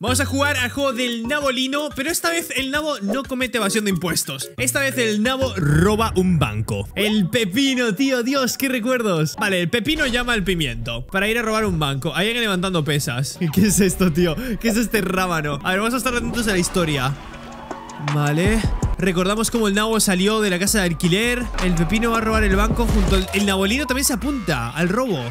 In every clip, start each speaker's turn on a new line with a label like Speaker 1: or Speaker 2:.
Speaker 1: Vamos a jugar al juego del nabolino, pero esta vez el nabo no comete evasión de impuestos. Esta vez el nabo roba un banco. El pepino, tío, Dios, qué recuerdos. Vale, el pepino llama al pimiento para ir a robar un banco. Hay alguien levantando pesas. ¿Qué es esto, tío? ¿Qué es este rábano? A ver, vamos a estar atentos a la historia. Vale. Recordamos cómo el nabo salió de la casa de alquiler. El pepino va a robar el banco junto al... El nabolino también se apunta al robo.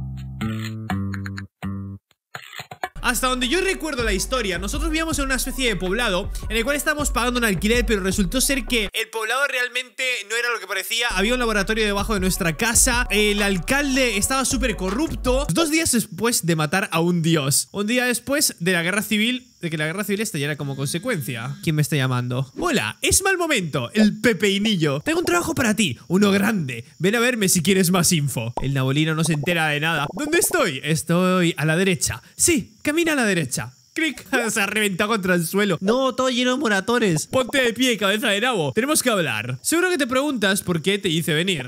Speaker 1: Hasta donde yo recuerdo la historia, nosotros vivíamos en una especie de poblado en el cual estábamos pagando un alquiler, pero resultó ser que el poblado realmente no era lo que parecía. Había un laboratorio debajo de nuestra casa. El alcalde estaba súper corrupto. 2 días después de matar a un dios. Un día después de la guerra civil, de que la guerra civil estallara como consecuencia. ¿Quién me está llamando? Hola, es mal momento. El pepeinillo. Tengo un trabajo para ti, uno grande. Ven a verme si quieres más info. El nabolino no se entera de nada. ¿Dónde estoy? Estoy a la derecha. Sí, camina a la derecha. Clic. Se ha reventado contra el suelo. No, todo lleno de moratones. Ponte de pie, cabeza de nabo. Tenemos que hablar. Seguro que te preguntas por qué te hice venir.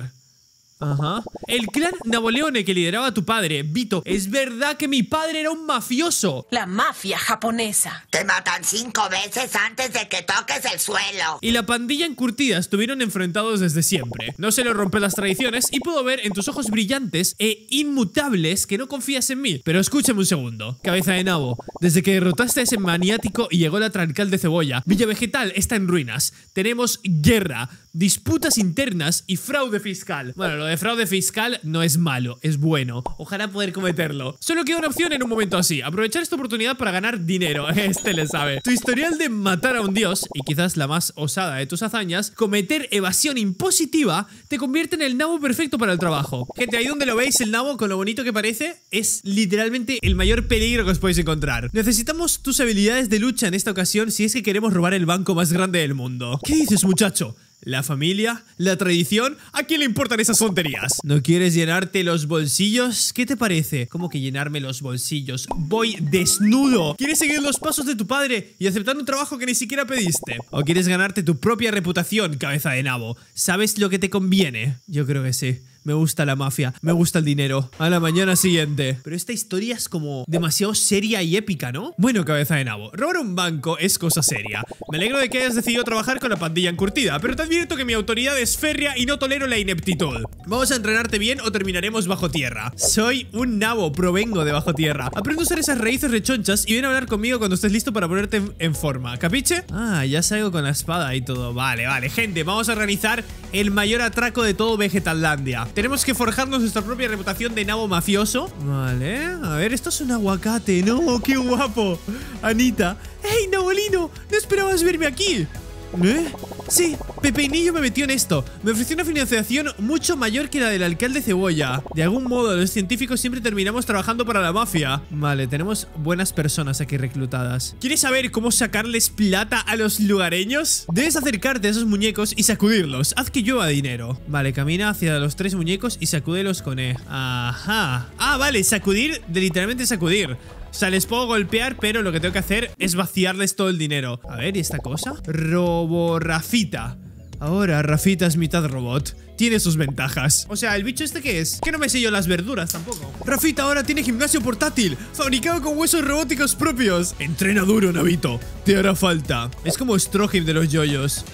Speaker 1: Ajá. El clan Naboleone que lideraba tu padre, Vito. Es verdad que mi padre era un mafioso.
Speaker 2: La mafia japonesa.
Speaker 3: Te matan 5 veces antes de que toques el suelo.
Speaker 1: Y la pandilla encurtida estuvieron enfrentados desde siempre. No se le rompen las tradiciones y puedo ver en tus ojos brillantes e inmutables que no confías en mí. Pero escúchame un segundo. Cabeza de nabo, desde que derrotaste a ese maniático y llegó la alcalde Cebolla, Villa Vegetal está en ruinas. Tenemos guerra, disputas internas y fraude fiscal. Bueno, lo de fraude fiscal no es malo, es bueno. Ojalá poder cometerlo. Solo queda una opción en un momento así: aprovechar esta oportunidad para ganar dinero. Este le sabe. Tu historial de matar a un dios, y quizás la más osada de tus hazañas, cometer evasión impositiva, te convierte en el nabo perfecto para el trabajo. Gente, ahí donde lo veis, el nabo, con lo bonito que parece, es literalmente el mayor peligro que os podéis encontrar. Necesitamos tus habilidades de lucha en esta ocasión si es que queremos robar el banco más grande del mundo. ¿Qué dices, muchacho? ¿La familia? ¿La tradición? ¿A quién le importan esas tonterías? ¿No quieres llenarte los bolsillos? ¿Qué te parece? ¿Cómo que llenarme los bolsillos? Voy desnudo. ¿Quieres seguir los pasos de tu padre y aceptar un trabajo que ni siquiera pediste? ¿O quieres ganarte tu propia reputación, cabeza de nabo? ¿Sabes lo que te conviene? Yo creo que sí. Me gusta la mafia, me gusta el dinero. A la mañana siguiente. Pero esta historia es como demasiado seria y épica, ¿no? Bueno, cabeza de nabo, robar un banco es cosa seria. Me alegro de que hayas decidido trabajar con la pandilla encurtida, pero te advierto que mi autoridad es férrea y no tolero la ineptitud. Vamos a entrenarte bien o terminaremos bajo tierra. Soy un nabo, provengo de bajo tierra. Aprende a usar esas raíces rechonchas y ven a hablar conmigo cuando estés listo para ponerte en forma. ¿Capiche? Ah, ya salgo con la espada y todo. Vale, vale, gente, vamos a organizar el mayor atraco de todo Vegetallandia. Tenemos que forjarnos nuestra propia reputación de nabo mafioso. Vale, a ver, esto es un aguacate. No, qué guapo. Anita. ¡Hey, nabolino! ¿No esperabas verme aquí? ¿Eh? Sí, Pepeinillo me metió en esto. Me ofreció una financiación mucho mayor que la del alcalde Cebolla. De algún modo, los científicos siempre terminamos trabajando para la mafia. Vale, tenemos buenas personas aquí reclutadas. ¿Quieres saber cómo sacarles plata a los lugareños? Debes acercarte a esos muñecos y sacudirlos. Haz que llueva dinero. Vale, camina hacia los 3 muñecos y sacúdelos con E. Ajá. Ah, vale, sacudir, de literalmente sacudir. O sea, les puedo golpear, pero lo que tengo que hacer es vaciarles todo el dinero. A ver, ¿y esta cosa? Robo Rafita. Ahora Rafita es mitad robot. Tiene sus ventajas. O sea, ¿el bicho este qué es? Que no me sé yo las verduras tampoco. Rafita ahora tiene gimnasio portátil, fabricado con huesos robóticos propios. Entrena duro, Nabito. Te hará falta. Es como Stroheim de los yoyos.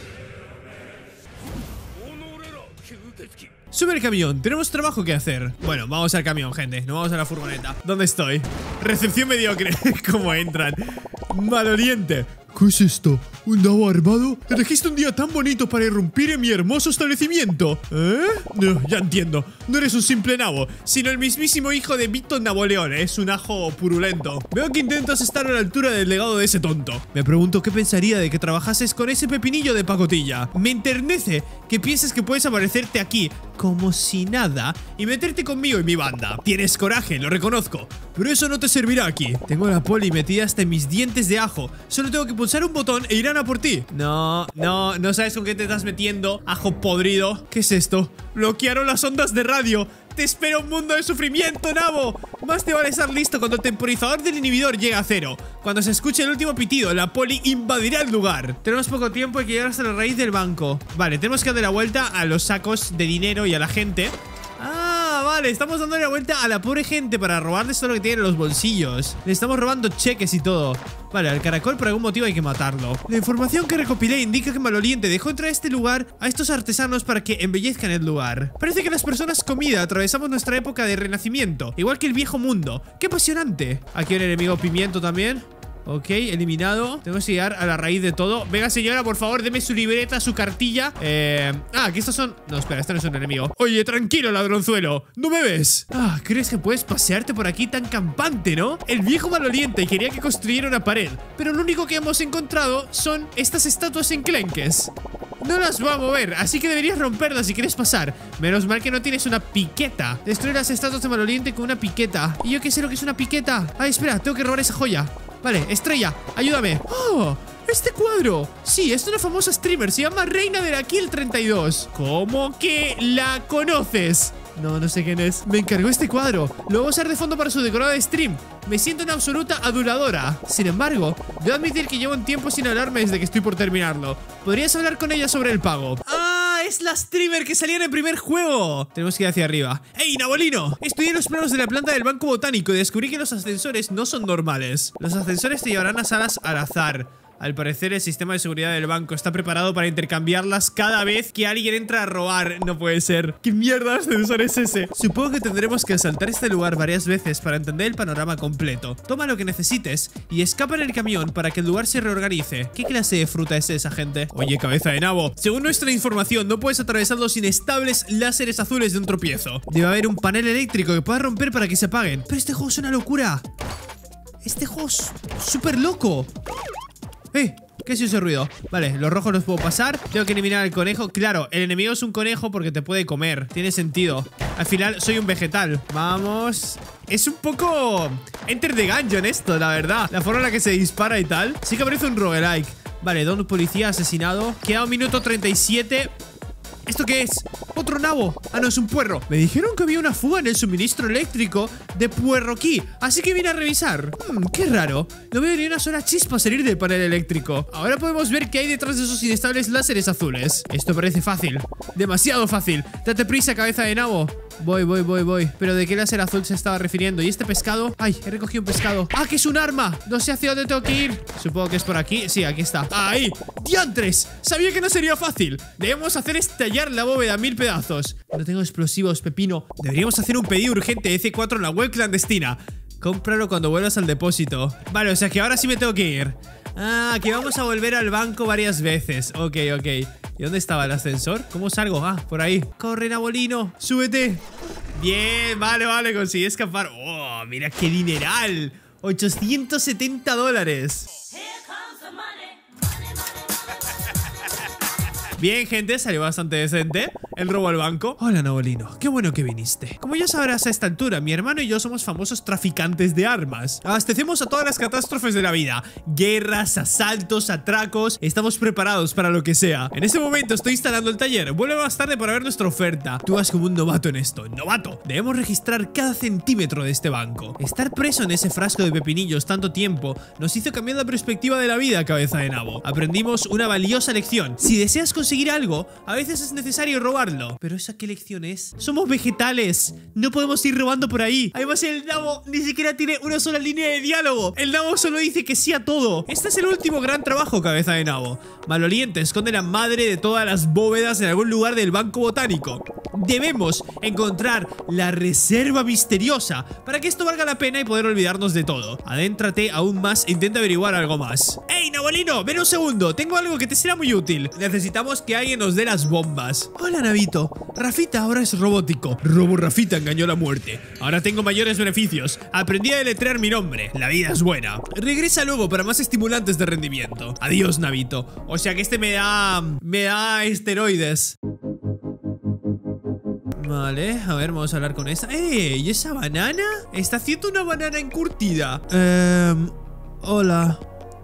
Speaker 1: Sube el camión, tenemos trabajo que hacer. Bueno, vamos al camión, gente. No vamos a la furgoneta. ¿Dónde estoy? Recepción mediocre. ¿Cómo entran? Maloriente. ¿Qué es esto? ¿Un nabo armado? ¿Elegiste un día tan bonito para irrumpir en mi hermoso establecimiento? ¿Eh? No, ya entiendo. No eres un simple nabo, sino el mismísimo hijo de Vito Naboleone. Es un ajo purulento. Veo que intentas estar a la altura del legado de ese tonto. Me pregunto qué pensaría de que trabajases con ese pepinillo de pacotilla. Me enternece que pienses que puedes aparecerte aquí como si nada y meterte conmigo y mi banda. Tienes coraje, lo reconozco, pero eso no te servirá aquí. Tengo a la poli metida hasta en mis dientes de ajo. Solo tengo que pulsar un botón e irán a por ti. No sabes con qué te estás metiendo, ajo podrido. ¿Qué es esto? Bloquearon las ondas de radio. Te espera un mundo de sufrimiento, nabo. Más te vale estar listo cuando el temporizador del inhibidor llegue a 0. Cuando se escuche el último pitido, la poli invadirá el lugar. Tenemos poco tiempo y hay que llegar hasta la raíz del banco. Vale, tenemos que darle la vuelta a los sacos de dinero y a la gente. Ah, vale. Vale, estamos dándole la vuelta a la pobre gente para robarles todo lo que tienen en los bolsillos. Le estamos robando cheques y todo. Vale, al caracol por algún motivo hay que matarlo. La información que recopilé indica que Maloliente dejó entrar a este lugar a estos artesanos para que embellezcan el lugar. Parece que las personas comida atravesamos nuestra época de renacimiento, igual que el viejo mundo. ¡Qué apasionante! Aquí un enemigo pimiento también. Ok, eliminado. Tengo que llegar a la raíz de todo. Venga, señora, por favor, deme su libreta, su cartilla. aquí estos son... No, espera, este no es un enemigo. Oye, tranquilo, ladronzuelo. ¿No me ves? ¿Crees que puedes pasearte por aquí tan campante, no? El viejo Maloliente quería que construyera una pared, pero lo único que hemos encontrado son estas estatuas enclenques. No las va a mover, así que deberías romperlas si quieres pasar. Menos mal que no tienes una piqueta. Destruir las estatuas de Maloliente con una piqueta. ¿Y yo qué sé lo que es una piqueta? Ay, espera, tengo que robar esa joya. Vale, Estrella, ayúdame. ¡Oh! ¡Este cuadro! Sí, es una famosa streamer, se llama Reina de la Kill 32. ¿Cómo que la conoces? No sé quién es. Me encargó este cuadro. Lo voy a usar de fondo para su decorado de stream. Me siento una absoluta aduladora. Sin embargo, debo admitir que llevo un tiempo sin hablarme desde que estoy por terminarlo. ¿Podrías hablar con ella sobre el pago? Es la streamer que salía en el primer juego. Tenemos que ir hacia arriba. ¡Ey, Nabolino! Estudié los planos de la planta del Banco Botánico y descubrí que los ascensores no son normales. Los ascensores te llevarán a salas al azar. Al parecer el sistema de seguridad del banco está preparado para intercambiarlas cada vez que alguien entra a robar. No puede ser. ¿Qué mierda de ascensor es ese? Supongo que tendremos que asaltar este lugar varias veces para entender el panorama completo. Toma lo que necesites y escapa en el camión para que el lugar se reorganice. ¿Qué clase de fruta es esa, gente? Oye, cabeza de nabo, según nuestra información no puedes atravesar los inestables láseres azules de un tropiezo. Debe haber un panel eléctrico que pueda romper para que se apaguen. Pero este juego es una locura. Este juego es súper loco. ¿Qué es ese ruido? Vale, los rojos los puedo pasar. Tengo que eliminar al conejo. Claro, el enemigo es un conejo porque te puede comer. Tiene sentido. Al final soy un vegetal. Vamos. Es un poco Enter the Gungeon esto, la verdad. La forma en la que se dispara y tal. Sí que parece un roguelike. Vale, don policía asesinado. Queda 1 minuto 37. ¿Esto qué es? ¡Otro nabo! Ah, no, es un puerro. Me dijeron que había una fuga en el suministro eléctrico de Puerroquí, así que vine a revisar. Qué raro. No veo ni una sola chispa salir del panel eléctrico. Ahora podemos ver qué hay detrás de esos inestables láseres azules. Esto parece fácil. Demasiado fácil. Date prisa, cabeza de nabo. Voy. Pero ¿de qué láser azul se estaba refiriendo? ¿Y este pescado? ¡Ay! He recogido un pescado. ¡Ah, que es un arma! No sé hacia dónde tengo que ir. Supongo que es por aquí. Sí, aquí está. ¡Ahí! ¡Diantres! Sabía que no sería fácil. Debemos hacer estallar la bóveda a 1000 pedazos. No tengo explosivos, pepino. Deberíamos hacer un pedido urgente de C4 en la web clandestina. Cómpralo cuando vuelvas al depósito. Vale, o sea que ahora sí me tengo que ir. Que vamos a volver al banco varias veces. Ok. ¿Y dónde estaba el ascensor? ¿Cómo salgo? Por ahí. Corre, Nabolino, súbete. Bien, vale, conseguí escapar. Oh, mira qué dineral. $870. Bien, gente, salió bastante decente el robo al banco. Hola, Nabolino, qué bueno que viniste. Como ya sabrás a esta altura, mi hermano y yo somos famosos traficantes de armas. Abastecemos a todas las catástrofes de la vida. Guerras, asaltos, atracos. Estamos preparados para lo que sea. En este momento estoy instalando el taller. Vuelve más tarde para ver nuestra oferta. Tú vas como un novato en esto. ¡Novato! Debemos registrar cada centímetro de este banco. Estar preso en ese frasco de pepinillos tanto tiempo nos hizo cambiar la perspectiva de la vida, cabeza de nabo. Aprendimos una valiosa lección. Si deseas conseguir algo, a veces es necesario robarlo. ¿Pero esa qué lección es? Somos vegetales. No podemos ir robando por ahí. Además, el nabo ni siquiera tiene una sola línea de diálogo. El nabo solo dice que sí a todo. Este es el último gran trabajo, cabeza de nabo. Maloliente esconde la madre de todas las bóvedas en algún lugar del Banco Botánico. Debemos encontrar la reserva misteriosa para que esto valga la pena y poder olvidarnos de todo. Adéntrate aún más e intenta averiguar algo más. ¡Ey, Nabolino! Ven un segundo. Tengo algo que te será muy útil. Necesitamos que alguien nos dé las bombas. Hola, Navito. Rafita ahora es robótico. Robo Rafita engañó la muerte. Ahora tengo mayores beneficios. Aprendí a deletrear mi nombre. La vida es buena. Regresa luego para más estimulantes de rendimiento. Adiós, Navito. O sea que este me da esteroides. Vale, a ver, vamos a hablar con esta. ¿Y esa banana? Está haciendo una banana encurtida. Hola.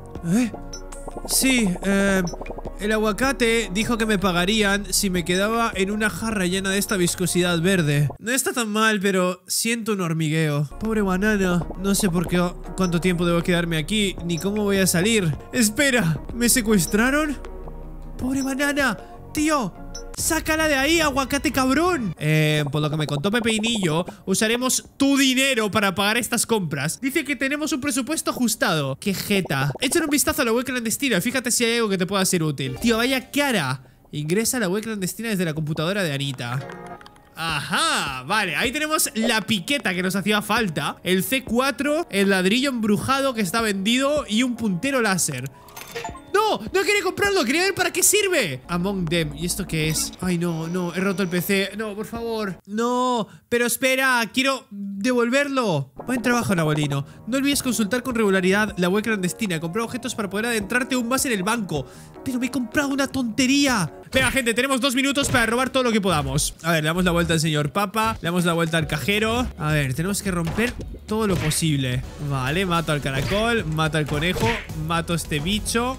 Speaker 1: Sí, el aguacate dijo que me pagarían si me quedaba en una jarra llena de esta viscosidad verde. No está tan mal, pero siento un hormigueo. Pobre banana. No sé por qué, cuánto tiempo debo quedarme aquí, ni cómo voy a salir. ¡Espera! ¿Me secuestraron? ¡Pobre banana! ¡Tío! ¡Sácala de ahí, aguacate cabrón! Por lo que me contó Pepeinillo, usaremos tu dinero para pagar estas compras. Dice que tenemos un presupuesto ajustado. ¡Qué jeta! Échale un vistazo a la web clandestina. Fíjate si hay algo que te pueda ser útil. Tío, vaya cara. Ingresa a la web clandestina desde la computadora de Anita. Ajá, vale, ahí tenemos la piqueta que nos hacía falta, el C4, el ladrillo embrujado que está vendido y un puntero láser. ¡No! ¡No quería comprarlo! ¡Quería ver para qué sirve! Among Them. ¿Y esto qué es? Ay, no, no, he roto el PC. No, por favor. No, pero espera, quiero devolverlo. Buen trabajo, Nabolino. No olvides consultar con regularidad la web clandestina. Comprar objetos para poder adentrarte aún más en el banco. Pero me he comprado una tontería. Venga, gente, tenemos 2 minutos para robar todo lo que podamos. A ver, le damos la vuelta al señor Papa. Le damos la vuelta al cajero. A ver, tenemos que romper todo lo posible. Vale, mato al caracol, mato al conejo, mato a este bicho.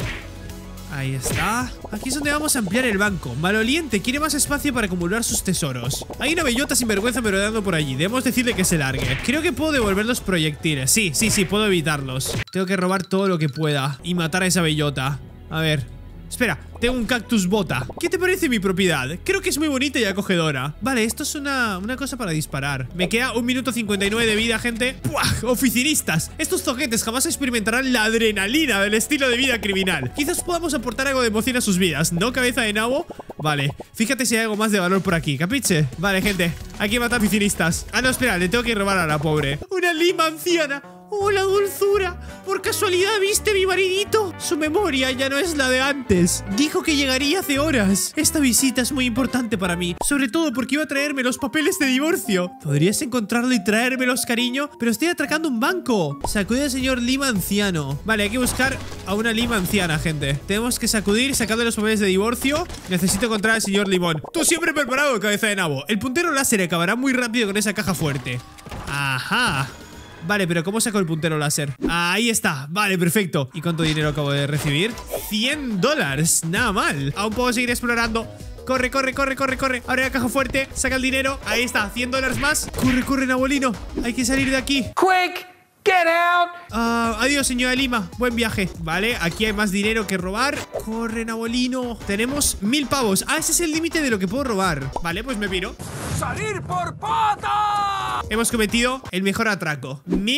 Speaker 1: Ahí está. Aquí es donde vamos a ampliar el banco. Maloliente quiere más espacio para acumular sus tesoros. Hay una bellota sinvergüenza merodeando por allí. Debemos decirle que se largue. Creo que puedo devolver los proyectiles. Sí, puedo evitarlos. Tengo que robar todo lo que pueda y matar a esa bellota. A ver. Espera, tengo un cactus bota. ¿Qué te parece mi propiedad? Creo que es muy bonita y acogedora. Vale, esto es una cosa para disparar. Me queda 1 minuto 59 de vida, gente. ¡Puah! Oficinistas. Estos zoquetes jamás experimentarán la adrenalina del estilo de vida criminal. Quizás podamos aportar algo de emoción a sus vidas, ¿no, cabeza de nabo? Vale, fíjate si hay algo más de valor por aquí, ¿capiche? Vale, gente, aquí mata oficinistas. Ah, no, espera, le tengo que robar a la pobre. Una lima anciana. ¡Oh, la dulzura! ¿Por casualidad viste mi maridito? Su memoria ya no es la de antes. Dijo que llegaría hace horas. Esta visita es muy importante para mí, sobre todo porque iba a traerme los papeles de divorcio. ¿Podrías encontrarlo y traérmelos, cariño? Pero estoy atracando un banco. Sacude al señor Lima anciano. Vale, hay que buscar a una Lima anciana, gente. Tenemos que sacudir, sacando los papeles de divorcio. Necesito encontrar al señor Limón. Tú siempre preparado, cabeza de nabo. El puntero láser acabará muy rápido con esa caja fuerte. Ajá. Vale, pero ¿cómo saco el puntero láser? Ahí está, vale, perfecto. ¿Y cuánto dinero acabo de recibir? $100, nada mal. Aún puedo seguir explorando. Corre, corre, corre, corre, corre. Abre la caja fuerte, saca el dinero. Ahí está, $100 más. Corre, corre, Nabolino. Hay que salir de aquí.
Speaker 4: Quick, get out.
Speaker 1: Adiós, señora Lima. Buen viaje. Vale, aquí hay más dinero que robar. Corre, Nabolino. Tenemos 1000 pavos. Ese es el límite de lo que puedo robar. Vale, pues me piro.
Speaker 4: ¡Salir por pata!
Speaker 1: Hemos cometido el mejor atraco.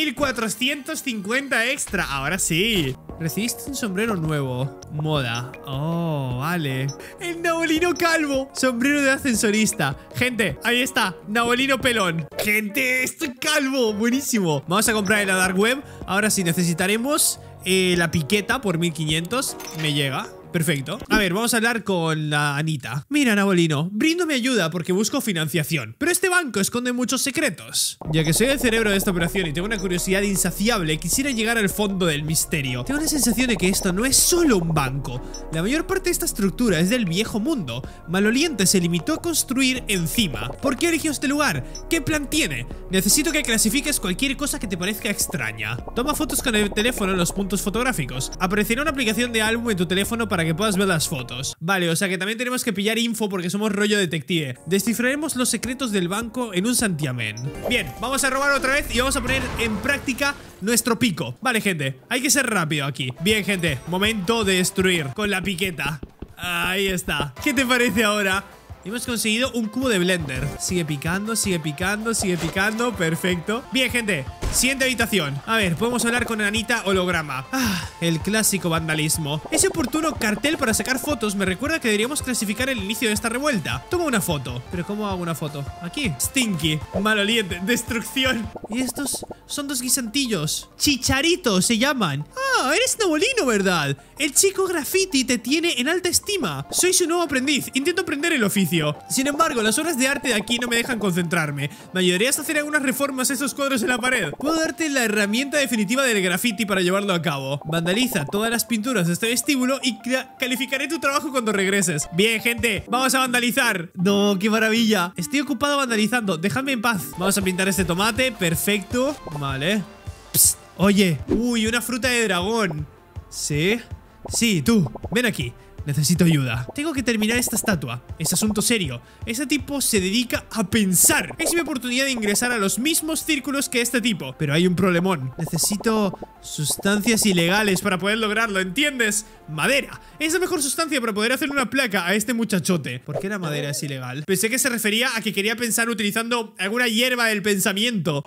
Speaker 1: 1450 extra. Ahora sí. Recibiste un sombrero nuevo. Moda. Oh, vale. El Nabolino calvo. Sombrero de ascensorista. Gente, ahí está. Nabolino pelón. Gente, estoy calvo. Buenísimo. Vamos a comprar en la dark web. Ahora sí necesitaremos la piqueta por 1500. Me llega. Perfecto. A ver, vamos a hablar con la Anita. Mira, Nabolino, brindo mi ayuda porque busco financiación, pero este banco esconde muchos secretos. Ya que soy el cerebro de esta operación y tengo una curiosidad insaciable, quisiera llegar al fondo del misterio. Tengo la sensación de que esto no es solo un banco. La mayor parte de esta estructura es del viejo mundo. Maloliente se limitó a construir encima. ¿Por qué eligió este lugar? ¿Qué plan tiene? Necesito que clasifiques cualquier cosa que te parezca extraña. Toma fotos con el teléfono en los puntos fotográficos. Aparecerá una aplicación de álbum en tu teléfono para que puedas ver las fotos. Vale, o sea que también tenemos que pillar info porque somos rollo detective. Descifraremos los secretos del banco en un santiamén. Bien, vamos a robar otra vez y vamos a poner en práctica nuestro pico. Vale, gente, hay que ser rápido aquí. Bien, gente, momento de destruir con la piqueta. Ahí está. ¿Qué te parece ahora? Hemos conseguido un cubo de blender. Sigue picando, sigue picando, sigue picando. Perfecto. Bien, gente, siguiente habitación. A ver, podemos hablar con Anita holograma. El clásico vandalismo. Ese oportuno cartel para sacar fotos me recuerda que deberíamos clasificar el inicio de esta revuelta. Toma una foto. ¿Pero cómo hago una foto? Aquí. Stinky, maloliente, destrucción. Y estos son 2 guisantillos. Chicharitos se llaman. Eres Nabolino, ¿verdad? El chico graffiti te tiene en alta estima. Soy su nuevo aprendiz. Intento aprender el oficio. Sin embargo, las obras de arte de aquí no me dejan concentrarme. ¿Me ayudarías a hacer algunas reformas a esos cuadros en la pared? Puedo darte la herramienta definitiva del graffiti para llevarlo a cabo. Vandaliza todas las pinturas de este vestíbulo y calificaré tu trabajo cuando regreses. Bien, gente, vamos a vandalizar. No, qué maravilla. Estoy ocupado vandalizando, déjame en paz. Vamos a pintar este tomate, perfecto. Vale. Psst. Oye, uy, una fruta de dragón. ¿Sí? Sí, tú, ven aquí. necesito ayuda. Tengo que terminar esta estatua. Es asunto serio. Ese tipo se dedica a pensar. Es mi oportunidad de ingresar a los mismos círculos que este tipo. Pero hay un problemón. Necesito sustancias ilegales para poder lograrlo, ¿entiendes? Madera. Es la mejor sustancia para poder hacer una placa a este muchachote. ¿Por qué la madera es ilegal? Pensé que se refería a que quería pensar utilizando alguna hierba del pensamiento.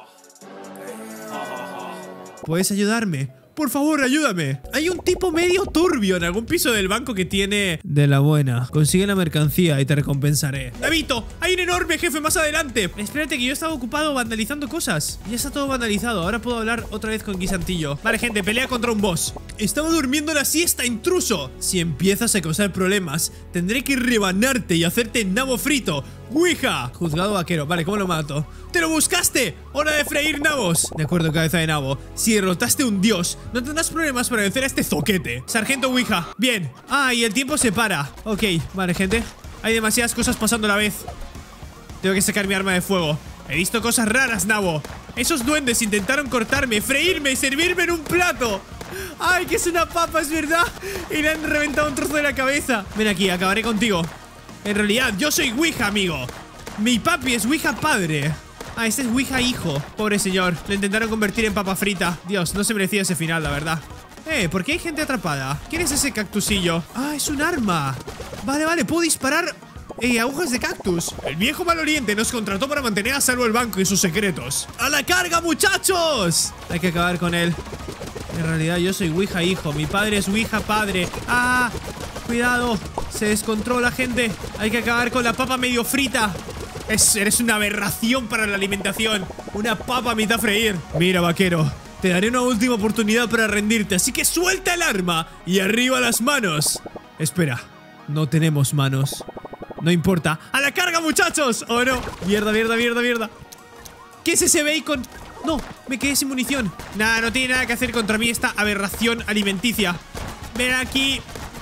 Speaker 1: ¿Puedes ayudarme? Por favor, ayúdame. Hay un tipo medio turbio en algún piso del banco que tiene... De la buena. Consigue la mercancía y te recompensaré. ¡Davito! ¡Hay un enorme jefe más adelante! Espérate, que yo estaba ocupado vandalizando cosas. Ya está todo vandalizado. Ahora puedo hablar otra vez con Guisantillo. Vale, gente, pelea contra un boss. Estaba durmiendo la siesta, intruso. Si empiezas a causar problemas, tendré que rebanarte y hacerte nabo frito. ¡Ouija! Juzgado vaquero. Vale, ¿cómo lo mato? ¡Te lo buscaste! ¡Hora de freír nabos! De acuerdo, cabeza de nabo. Si derrotaste a un dios, no tendrás problemas para vencer a este zoquete. Sargento Ouija. Bien. Ah, y el tiempo se para. Ok, vale, gente. Hay demasiadas cosas pasando a la vez. Tengo que sacar mi arma de fuego. He visto cosas raras, nabo. Esos duendes intentaron cortarme, freírme y servirme en un plato. ¡Ay, que es una papa, es verdad! Y le han reventado un trozo de la cabeza. Ven aquí, acabaré contigo. En realidad, yo soy Ouija, amigo. Mi papi es Ouija padre. Ah, este es Ouija hijo. Pobre señor, le intentaron convertir en papa frita. Dios, no se merecía ese final, la verdad. ¿Por qué hay gente atrapada? ¿Quién es ese cactusillo? Ah, es un arma. Vale, vale, puedo disparar agujas de cactus. El viejo maloriente nos contrató para mantener a salvo el banco y sus secretos. ¡A la carga, muchachos! Hay que acabar con él. En realidad yo soy Ouija hijo. Mi padre es Ouija padre. ¡Ah! Cuidado, se descontrola, gente. Hay que acabar con la papa medio frita. Eres una aberración para la alimentación. Una papa a mitad freír. Mira, vaquero, te daré una última oportunidad para rendirte, así que suelta el arma y arriba las manos. Espera, no tenemos manos. No importa. ¡A la carga, muchachos! ¡Oh, no! Mierda, mierda, mierda, mierda. ¿Qué es ese bacon? No, me quedé sin munición. Nada, no tiene nada que hacer contra mí esta aberración alimenticia. Ven aquí,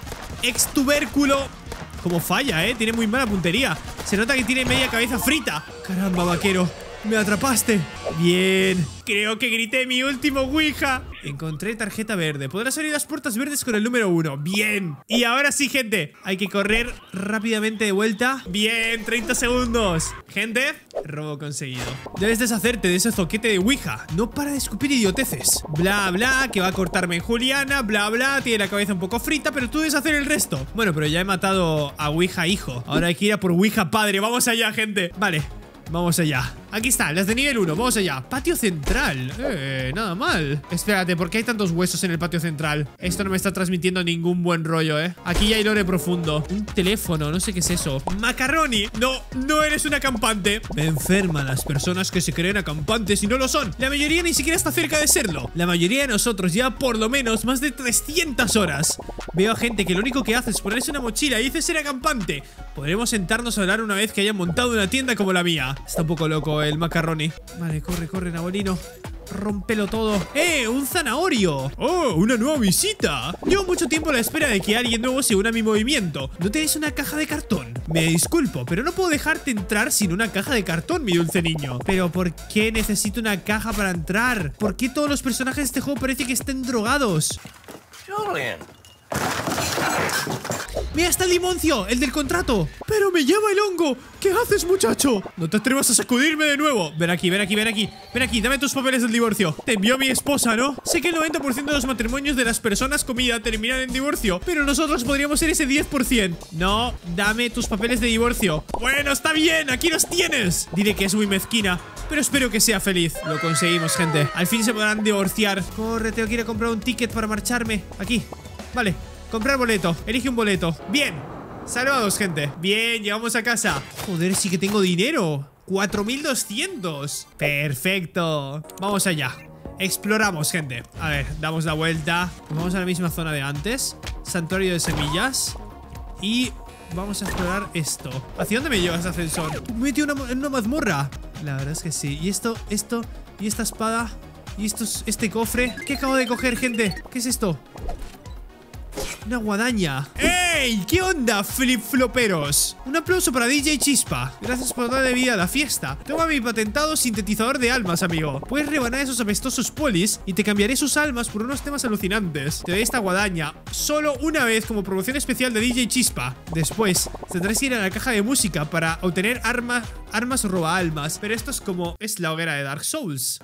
Speaker 1: extubérculo. Como falla, tiene muy mala puntería. Se nota que tiene media cabeza frita. Caramba, vaquero, me atrapaste. Bien, creo que grité mi último Ouija. Encontré tarjeta verde. Podrás abrir las puertas verdes con el número 1. Bien. Y ahora sí, gente, hay que correr rápidamente de vuelta. Bien, 30 segundos. Gente, robo conseguido. Debes deshacerte de ese zoquete de Ouija. No para de escupir idioteces. Bla, bla, que va a cortarme en Juliana. Bla, bla, tiene la cabeza un poco frita, pero tú debes hacer el resto. Bueno, pero ya he matado a Ouija hijo. Ahora hay que ir a por Ouija padre. Vamos allá, gente. Vale, vamos allá. Aquí está, las de nivel 1, vamos allá. Patio central, nada mal. Espérate, ¿por qué hay tantos huesos en el patio central? Esto no me está transmitiendo ningún buen rollo, Aquí ya hay lore profundo. Un teléfono, no sé qué es eso. Macaroni, no eres un acampante. Me enferman las personas que se creen acampantes y no lo son. La mayoría ni siquiera está cerca de serlo. La mayoría de nosotros lleva por lo menos más de 300 horas. Veo a gente que lo único que hace es ponerse una mochila y dice ser acampante. Podremos sentarnos a hablar una vez que hayan montado una tienda como la mía. Está un poco loco el macarroni. Vale, corre, corre, Nabolino. Rómpelo todo. ¡Un zanahorio! ¡Oh, una nueva visita! Llevo mucho tiempo a la espera de que alguien nuevo se una a mi movimiento. ¿No tenéis una caja de cartón? Me disculpo, pero no puedo dejarte entrar sin una caja de cartón, mi dulce niño. ¿Pero por qué necesito una caja para entrar? ¿Por qué todos los personajes de este juego parece que estén drogados?
Speaker 4: Julian.
Speaker 1: ¡Mira, está el limoncio! ¡El del contrato! ¡Pero me llama el hongo! ¿Qué haces, muchacho? No te atrevas a sacudirme de nuevo. Ven aquí, ven aquí, ven aquí. Ven aquí, dame tus papeles del divorcio. Te envió mi esposa, ¿no? Sé que el 90% de los matrimonios de las personas con vida terminan en divorcio, pero nosotros podríamos ser ese 10%. No, dame tus papeles de divorcio. Bueno, está bien, aquí los tienes. Diré que es muy mezquina, pero espero que sea feliz. Lo conseguimos, gente. Al fin se podrán divorciar. Corre, tengo que ir a comprar un ticket para marcharme. Aquí, vale. Comprar boleto, elige un boleto. Bien, salvados, gente. Bien, llegamos a casa. Joder, sí que tengo dinero. 4.200. Perfecto. Vamos allá. Exploramos, gente. A ver, damos la vuelta. Vamos a la misma zona de antes. Santuario de semillas. Y vamos a explorar esto. ¿Hacia dónde me lleva ese ascensor? Me metí en una mazmorra. La verdad es que sí. Y esto, y esta espada. Y este cofre. ¿Qué acabo de coger, gente? ¿Qué es esto? Una guadaña. ¡Hey! ¿Qué onda, flip-floperos? Un aplauso para DJ Chispa. Gracias por darle vida a la fiesta. Toma mi patentado sintetizador de almas, amigo. Puedes rebanar esos apestosos polis y te cambiaré sus almas por unos temas alucinantes. Te doy esta guadaña solo una vez como promoción especial de DJ Chispa. Después tendrás que ir a la caja de música para obtener armas roba almas. Pero esto es como... es la hoguera de Dark Souls.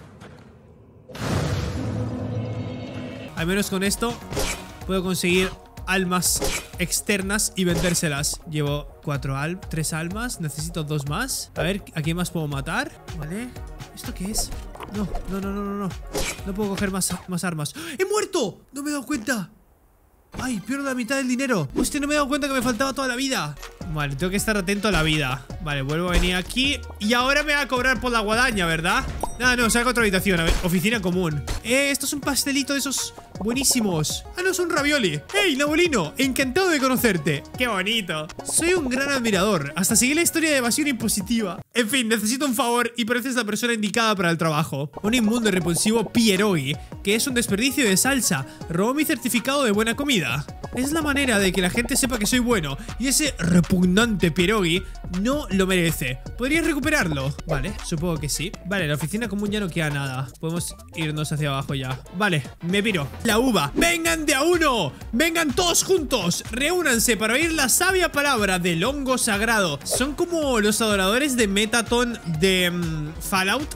Speaker 1: Al menos con esto puedo conseguir almas externas y vendérselas. Llevo 3 almas. Necesito 2 más. A ver, ¿a quién más puedo matar? Vale. ¿Esto qué es? No. No puedo coger más armas. ¡He muerto! No me he dado cuenta. ¡Ay! Pierdo la mitad del dinero. Hostia, no me he dado cuenta que me faltaba toda la vida. Vale, tengo que estar atento a la vida. Vale, vuelvo a venir aquí. Y ahora me va a cobrar por la guadaña, ¿verdad? No, salgo a otra habitación. A ver, oficina común. Esto es un pastelito de esos buenísimos. Ah, no, es un ravioli. ¡Hey, Nabolino! Encantado de conocerte. ¡Qué bonito! Soy un gran admirador. Hasta seguí la historia de evasión impositiva. En fin, necesito un favor y pareces la persona indicada para el trabajo. Un inmundo y repulsivo pierogi, que es un desperdicio de salsa, robó mi certificado de buena comida. Es la manera de que la gente sepa que soy bueno. Y ese repugnante pierogi no lo merece. ¿Podrías recuperarlo? Vale, supongo que sí. Vale, en la oficina común ya no queda nada. Podemos irnos hacia abajo ya. Vale, me piro. La uva. ¡Vengan de a uno! ¡Vengan todos juntos! Reúnanse para oír la sabia palabra del hongo sagrado. Son como los adoradores de Metaton de Fallout.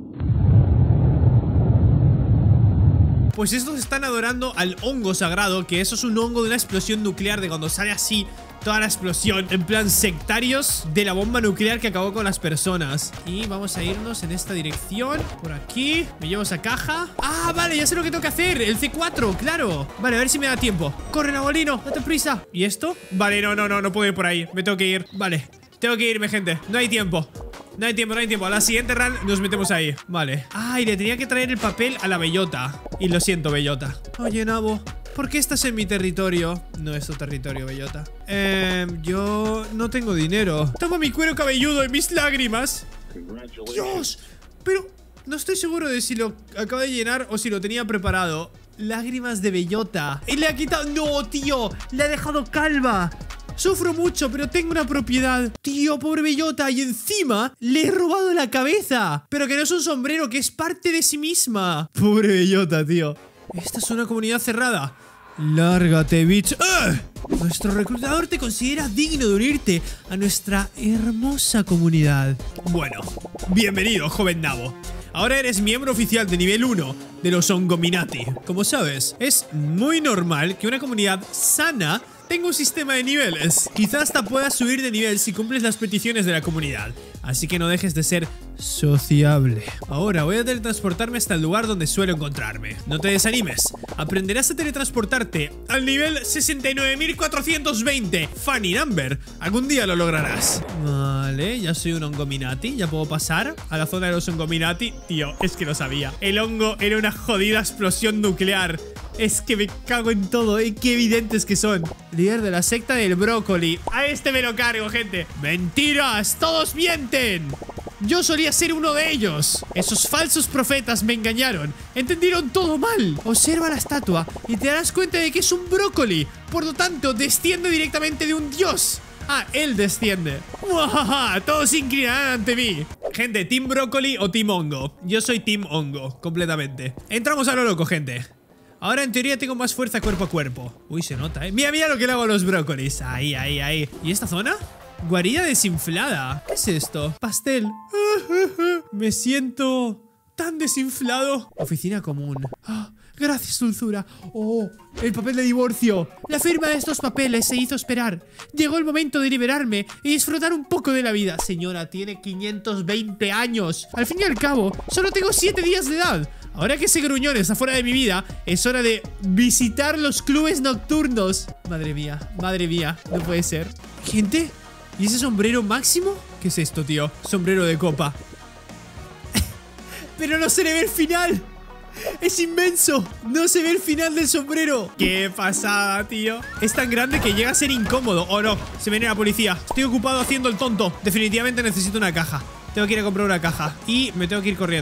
Speaker 1: Pues estos están adorando al hongo sagrado, que eso es un hongo de una explosión nuclear, de cuando sale así toda la explosión, en plan sectarios de la bomba nuclear que acabó con las personas. Y vamos a irnos en esta dirección. Por aquí, me llevo esa caja. Ah, vale, ya sé lo que tengo que hacer. El C4, claro. Vale, a ver si me da tiempo. Corre, Nabolino, date prisa. ¿Y esto? Vale, no puedo ir por ahí. Me tengo que ir, vale. Tengo que irme, gente, no hay tiempo. No hay tiempo, a la siguiente run nos metemos ahí. Vale. Ay, le tenía que traer el papel a la bellota. Y lo siento, bellota. Oye, Nabo, ¿por qué estás en mi territorio? No es tu territorio, bellota. Yo no tengo dinero. Toma mi cuero cabelludo y mis lágrimas. Dios, pero no estoy seguro de si lo acabo de llenar o si lo tenía preparado. Lágrimas de bellota. Y le ha quitado... No, tío, le ha dejado calva. Sufro mucho, pero tengo una propiedad. Tío, pobre bellota. Y encima le he robado la cabeza. Pero que no es un sombrero, que es parte de sí misma. Pobre bellota, tío. Esta es una comunidad cerrada. Lárgate, bitch. ¡Ah! Nuestro reclutador te considera digno de unirte a nuestra hermosa comunidad. Bueno, bienvenido, joven Nabo. Ahora eres miembro oficial de nivel 1 de los Ongominati. Como sabes, es muy normal que una comunidad sana tenga un sistema de niveles. Quizás hasta puedas subir de nivel si cumples las peticiones de la comunidad. Así que no dejes de ser sociable. Ahora voy a teletransportarme hasta el lugar donde suelo encontrarme. No te desanimes. Aprenderás a teletransportarte al nivel 69.420. Funny number. Algún día lo lograrás. Vale, ya soy un Ongominati. Ya puedo pasar a la zona de los Ongominati. Tío, es que lo sabía. El hongo era una jodida explosión nuclear. Es que me cago en todo, ¿eh? Qué evidentes que son. Líder de la secta del brócoli. A este me lo cargo, gente. ¡Mentiras! ¡Todos mienten! Yo solía ser uno de ellos. Esos falsos profetas me engañaron. Entendieron todo mal. Observa la estatua y te darás cuenta de que es un brócoli. Por lo tanto, desciende directamente de un dios. Ah, él desciende. ¡Muajaja! Todos se inclinarán ante mí. Gente, ¿team brócoli o team hongo? Yo soy team hongo, completamente. Entramos a lo loco, gente. Ahora en teoría tengo más fuerza cuerpo a cuerpo. Uy, se nota, Mira lo que le hago a los brócolis. Ahí. ¿Y esta zona? Guarida desinflada. ¿Qué es esto? Pastel. Me siento tan desinflado. Oficina común. Gracias, dulzura. Oh, el papel de divorcio. La firma de estos papeles se hizo esperar. Llegó el momento de liberarme y disfrutar un poco de la vida. Señora, tiene 520 años. Al fin y al cabo, solo tengo 7 días de edad. Ahora que ese gruñón está fuera de mi vida, es hora de visitar los clubes nocturnos. Madre mía, no puede ser. ¿Gente? ¿Y ese sombrero máximo? ¿Qué es esto, tío? Sombrero de copa. Pero no se le ve el final. ¡Es inmenso! ¡No se ve el final del sombrero! ¡Qué pasada, tío! Es tan grande que llega a ser incómodo. ¡Oh, no! Se viene la policía. Estoy ocupado haciendo el tonto. Definitivamente necesito una caja. Tengo que ir a comprar una caja. Y me tengo que ir corriendo.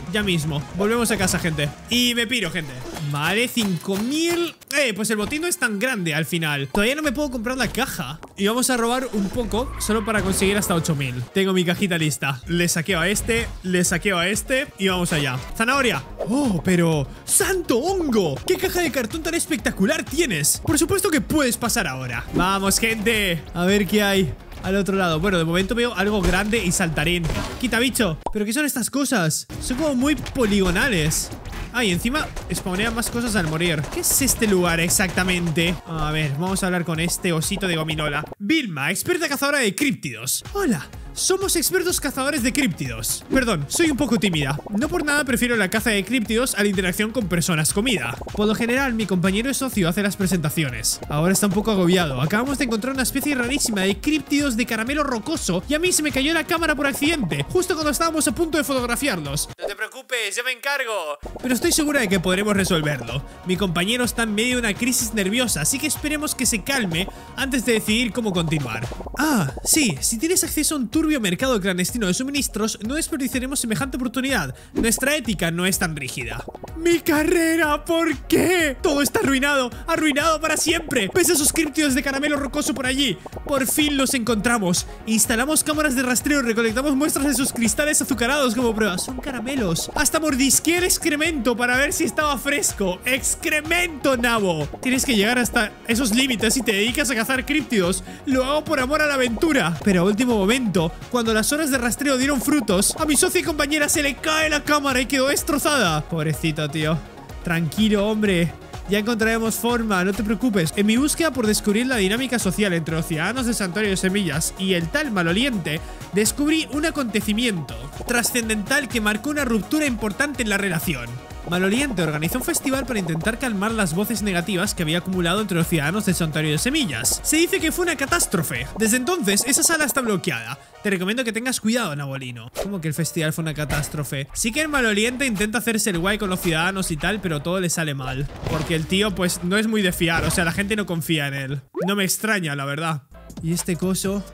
Speaker 1: Ya mismo. Volvemos a casa, gente. Y me piro, gente. Vale, 5000. Pues el botín no es tan grande al final. Todavía no me puedo comprar la caja. Y vamos a robar un poco solo para conseguir hasta 8000. Tengo mi cajita lista. Le saqueo a este, le saqueo a este y vamos allá. ¡Zanahoria! ¡Oh, pero... ¡santo hongo! ¿Qué caja de cartón tan espectacular tienes? Por supuesto que puedes pasar ahora. ¡Vamos, gente! A ver qué hay al otro lado. Bueno, de momento veo algo grande y saltarín. ¡Quita, bicho! ¿Pero qué son estas cosas? Son como muy poligonales. Ah, y encima spawnean más cosas al morir. ¿Qué es este lugar exactamente? A ver, vamos a hablar con este osito de gominola. Vilma, experta cazadora de críptidos. Hola. Somos expertos cazadores de críptidos. Perdón, soy un poco tímida. No por nada prefiero la caza de críptidos a la interacción con personas comida. Por lo general, mi compañero de socio hace las presentaciones. Ahora está un poco agobiado. Acabamos de encontrar una especie rarísima de críptidos de caramelo rocoso y a mí se me cayó la cámara por accidente, justo cuando estábamos a punto de fotografiarlos. No te preocupes, yo me encargo. Pero estoy segura de que podremos resolverlo. Mi compañero está en medio de una crisis nerviosa, así que esperemos que se calme antes de decidir cómo continuar. Ah, sí, si tienes acceso a un turbio mercado clandestino de suministros, no desperdiciaremos semejante oportunidad. Nuestra ética no es tan rígida. ¡Mi carrera! ¿Por qué? Todo está arruinado, arruinado para siempre. Ves esos críptidos de caramelo rocoso por allí. Por fin los encontramos. Instalamos cámaras de rastreo y recolectamos muestras de sus cristales azucarados como prueba. Son caramelos. Hasta mordisqué el excremento para ver si estaba fresco. ¡Excremento, nabo! Tienes que llegar hasta esos límites y te dedicas a cazar críptidos. Lo hago por amor a la aventura. Pero a último momento, cuando las horas de rastreo dieron frutos, a mi socia y compañera se le cae la cámara y quedó destrozada. Pobrecito, tío. Tranquilo, hombre. Ya encontraremos forma, no te preocupes. En mi búsqueda por descubrir la dinámica social entre los ciudadanos de Santuario de Semillas y el tal maloliente, descubrí un acontecimiento trascendental que marcó una ruptura importante en la relación. Maloliente organizó un festival para intentar calmar las voces negativas que había acumulado entre los ciudadanos del Santuario de Semillas. Se dice que fue una catástrofe. Desde entonces, esa sala está bloqueada. Te recomiendo que tengas cuidado, Nabolino. ¿Cómo que el festival fue una catástrofe? Sí que el Maloliente intenta hacerse el guay con los ciudadanos y tal, pero todo le sale mal. Porque el tío, pues, no es muy de fiar. O sea, la gente no confía en él. No me extraña, la verdad. Y este coso...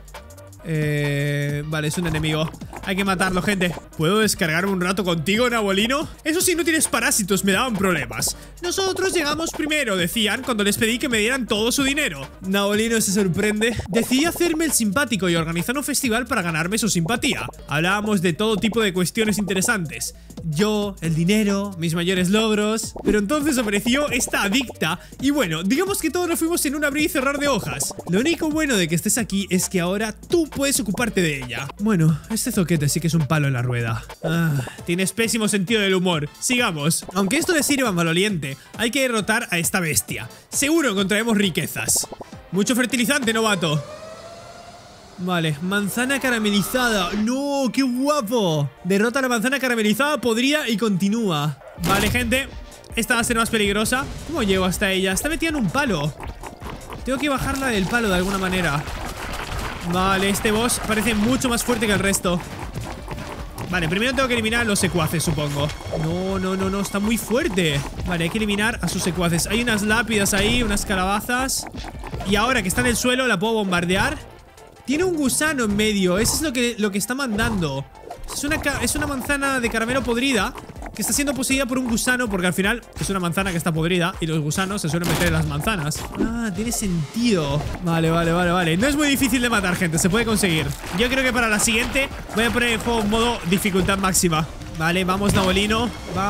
Speaker 1: Vale, es un enemigo. Hay que matarlo, gente. ¿Puedo descargarme un rato contigo, Nabolino? Eso sí, no tienes parásitos, me daban problemas. Nosotros llegamos primero, decían, cuando les pedí que me dieran todo su dinero. Nabolino se sorprende. Decidí hacerme el simpático y organizar un festival para ganarme su simpatía. Hablábamos de todo tipo de cuestiones interesantes. Yo, el dinero, mis mayores logros. Pero entonces apareció esta adicta. Y bueno, digamos que todos nos fuimos en un abrir y cerrar de hojas. Lo único bueno de que estés aquí es que ahora tú puedes ocuparte de ella. Bueno, este zoquete sí que es un palo en la rueda. Tienes pésimo sentido del humor. Sigamos. Aunque esto le sirva a Maloliente, hay que derrotar a esta bestia. Seguro encontraremos riquezas. Mucho fertilizante, novato. Vale, manzana caramelizada. ¡No! ¡Qué guapo! Derrota la manzana caramelizada, podrida y continúa. Vale, gente. Esta va a ser más peligrosa. ¿Cómo llego hasta ella? Está metida en un palo. Tengo que bajarla del palo de alguna manera. Vale, este boss parece mucho más fuerte que el resto. Vale, primero tengo que eliminar a los secuaces, supongo. No, está muy fuerte. Vale, hay que eliminar a sus secuaces. Hay unas lápidas ahí, unas calabazas. Y ahora que está en el suelo, la puedo bombardear. Tiene un gusano en medio. Eso es lo que está mandando. Es una manzana de caramelo podrida que está siendo poseída por un gusano, porque al final es una manzana que está podrida y los gusanos se suelen meter en las manzanas. Ah, tiene sentido. Vale. No es muy difícil de matar, gente, se puede conseguir. Yo creo que para la siguiente voy a poner el juego en modo dificultad máxima. Vale, vamos, Nabolino.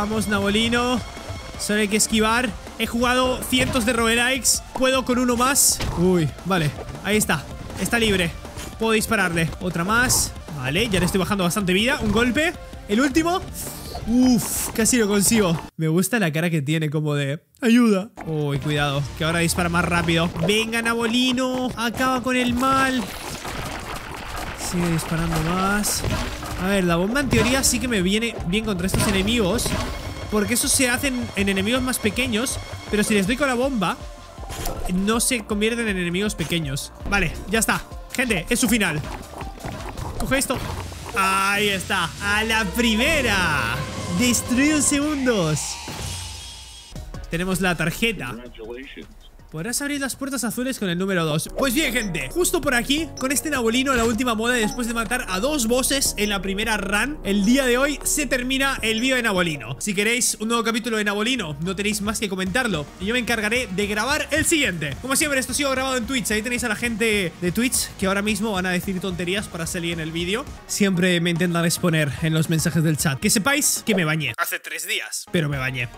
Speaker 1: Solo hay que esquivar. He jugado cientos de roguelikes. Puedo con uno más. Uy, vale, ahí está. Está libre, puedo dispararle. Otra más. Vale, ya le estoy bajando bastante vida. Un golpe, el último. Uf, casi lo consigo. Me gusta la cara que tiene, como de ayuda. Uy, cuidado, que ahora dispara más rápido. Venga, Nabolino, acaba con el mal. Sigue disparando más. A ver, la bomba en teoría sí que me viene bien contra estos enemigos, porque esos se hacen en enemigos más pequeños. Pero si les doy con la bomba, no se convierten en enemigos pequeños. Vale, ya está, gente, es su final. Coge esto. Ahí está, a la primera. Destruido en segundos. Tenemos la tarjeta. Podrás abrir las puertas azules con el número 2. Pues bien, gente, justo por aquí, con este Nabolino, la última moda, después de matar a 2 bosses en la primera run, el día de hoy se termina el vídeo de Nabolino. Si queréis un nuevo capítulo de Nabolino, no tenéis más que comentarlo y yo me encargaré de grabar el siguiente. Como siempre, esto ha sido grabado en Twitch. Ahí tenéis a la gente de Twitch que ahora mismo van a decir tonterías para salir en el vídeo. Siempre me intentan exponer en los mensajes del chat. Que sepáis que me bañé hace 3 días, pero me bañé.